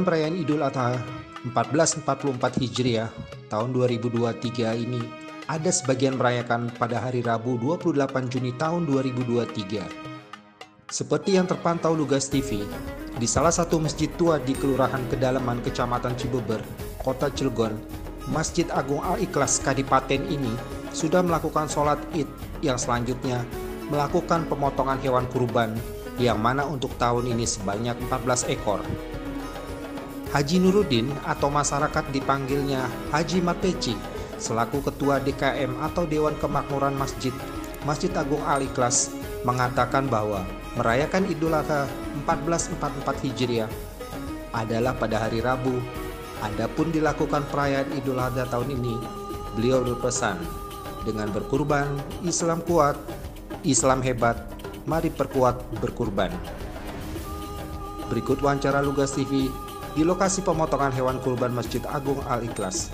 Dalam perayaan Idul Adha 1444 Hijriah tahun 2023 ini, ada sebagian merayakan pada hari Rabu 28 Juni tahun 2023. Seperti yang terpantau Lugas TV, di salah satu masjid tua di Kelurahan Kedalaman, Kecamatan Cibeber, Kota Cilegon, Masjid Agung Al-Ikhlas Kadipaten ini sudah melakukan sholat Id yang selanjutnya melakukan pemotongan hewan kurban yang mana untuk tahun ini sebanyak 14 ekor. Haji Nuruddin atau masyarakat dipanggilnya Haji Mapeci selaku Ketua DKM atau Dewan Kemakmuran Masjid Agung Al-Ikhlas mengatakan bahwa merayakan Idul Adha 1444 Hijriah adalah pada hari Rabu. Adapun dilakukan perayaan Idul Adha tahun ini, beliau berpesan, dengan berkurban, Islam kuat, Islam hebat, mari perkuat berkurban. Berikut wawancara Lugas TV di lokasi pemotongan hewan kurban Masjid Agung Al-Ikhlas.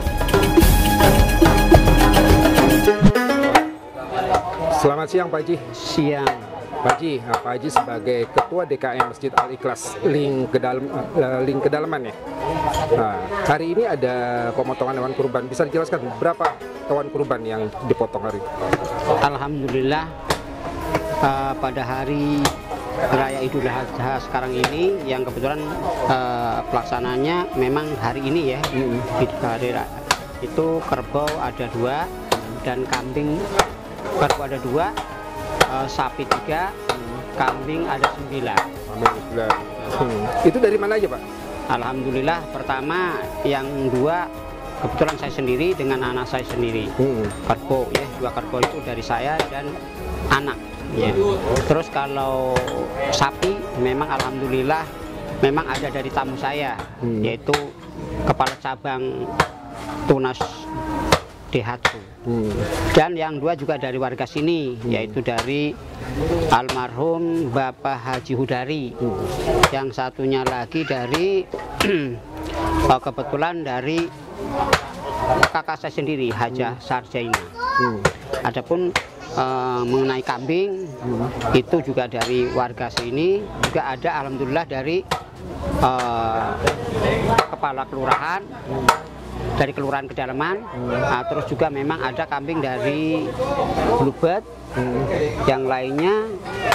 Selamat siang Pak Haji. Siang. Pak Haji sebagai Ketua DKM Masjid Al-Ikhlas link kedalaman ya. Nah, hari ini ada pemotongan hewan kurban. Bisa dijelaskan berapa hewan kurban yang dipotong hari ini? Alhamdulillah pada hari Raya Idul Adha sekarang ini yang kebetulan pelaksananya memang hari ini ya. Di hari itu kerbau ada 2 dan kambing kerbau ada 2. Sapi 3, kambing ada 9. Itu dari mana aja Pak? Alhamdulillah pertama yang 2 kebetulan saya sendiri dengan anak saya sendiri. Kerbau ya, 2 kerbau itu dari saya dan anak ya. Terus kalau sapi memang alhamdulillah memang ada dari tamu saya, yaitu Kepala Cabang Tunas Dehatu. Dan yang 2 juga dari warga sini, yaitu dari almarhum Bapak Haji Hudari. Yang satunya lagi dari kebetulan dari kakak saya sendiri, Hajah Sarjaina. Adapun mengenai kambing itu juga dari warga sini, juga ada alhamdulillah dari kepala kelurahan, dari Kelurahan Kedalaman. Terus juga memang ada kambing dari Blubet, yang lainnya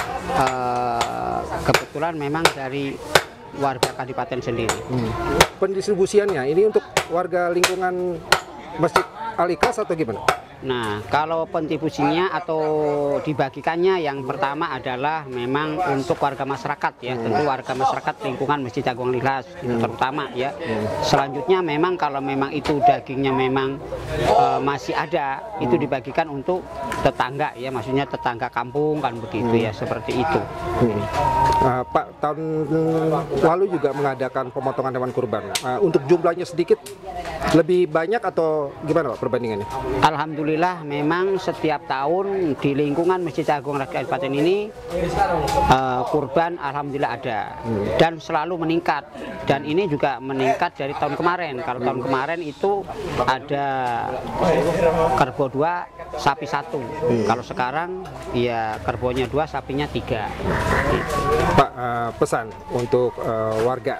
kebetulan memang dari warga Kadipaten sendiri. Pendistribusiannya ini untuk warga lingkungan Masjid Al-Ikhlas atau gimana? Nah, kalau pendistribusinya atau dibagikannya yang pertama adalah memang untuk warga masyarakat ya, tentu warga masyarakat lingkungan Masjid Agung Al-Ikhlas itu terutama ya. Selanjutnya memang kalau memang itu dagingnya memang masih ada, itu dibagikan untuk tetangga ya, maksudnya tetangga kampung kan begitu ya, seperti itu. Pak, tahun lalu juga mengadakan pemotongan hewan kurban. Untuk jumlahnya sedikit lebih banyak atau gimana Pak perbandingannya? Alhamdulillah memang setiap tahun di lingkungan Masjid Agung Kabupaten ini kurban alhamdulillah ada dan selalu meningkat, dan ini juga meningkat dari tahun kemarin. Kalau tahun kemarin itu ada kerbau 2, sapi 1. Kalau sekarang ya kerbaunya 2, sapinya 3 gitu. Pak, pesan untuk warga.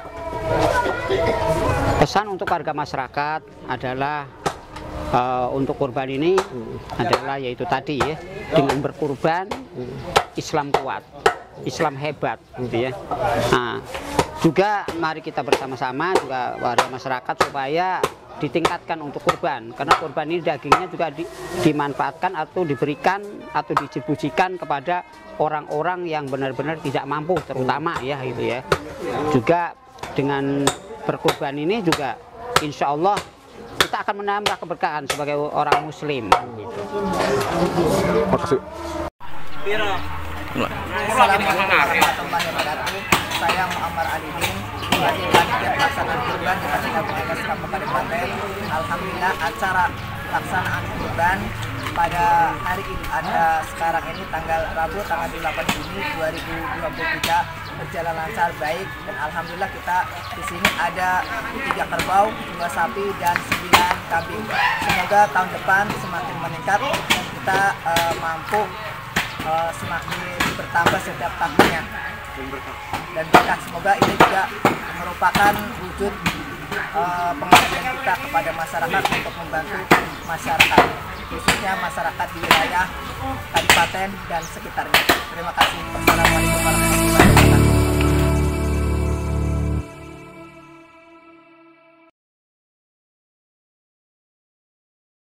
Pesan untuk warga masyarakat adalah untuk kurban ini adalah yaitu tadi ya, dengan berkurban Islam kuat, Islam hebat gitu ya. Nah, juga mari kita bersama-sama juga warga masyarakat supaya ditingkatkan untuk kurban, karena kurban ini dagingnya juga dimanfaatkan atau diberikan atau didistribusikan kepada orang-orang yang benar-benar tidak mampu, terutama ya gitu ya. Juga dengan berkurban ini juga insya Allah kita akan menambah keberkahan sebagai orang muslim gitu. Makasih. Assalamualaikum warahmatullahi wabarakatuh. Saya Muhammad Alidin sebagai panitia pelaksanaan kurban di Masjid Agung Al-Ikhlas Kabupaten Klaten. Alhamdulillah acara pelaksanaan kurban pada hari Idul Adha sekarang ini tanggal Rabu tanggal 8 Juni 2023 berjalan lancar baik, dan alhamdulillah kita di sini ada 3 kerbau, 2 sapi dan 9 kambing. Semoga tahun depan semakin meningkat dan kita mampu semakin bertambah setiap tahunnya. dan berkah. Semoga ini juga merupakan wujud pengabdian kita kepada masyarakat untuk membantu masyarakat, khususnya masyarakat di wilayah Kabupaten dan sekitarnya. Terima kasih. Wassalamualaikum warahmatullahi wabarakatuh.